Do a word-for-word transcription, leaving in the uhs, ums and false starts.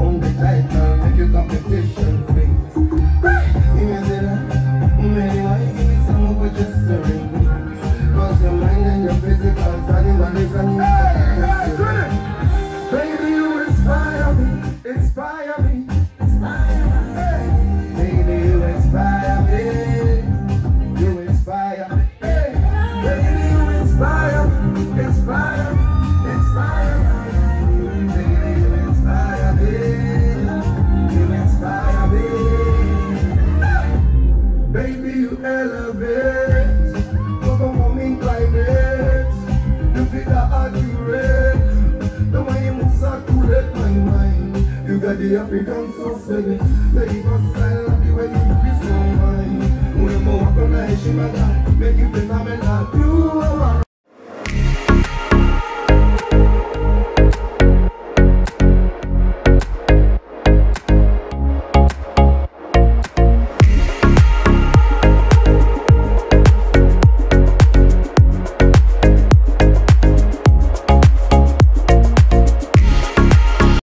on the title, make your competition face. Give me zero, anyway, give me some of what you're serving. Cause your mind and your physical, animal is an inspiration. Baby, you inspire me, inspire me, inspire me. Hey. Baby, you inspire me, you inspire me. Hey. Baby, you inspire me, inspire me, inspire me. Baby, you inspire me, you inspire me. Baby, you elevate, overwhelming climate. You feel accurate. The way you move saturate my mind. You got the African sauce, baby. Baby, cause I love the way you twist my mind. When you walk on the Shimada, make you phenomenal. You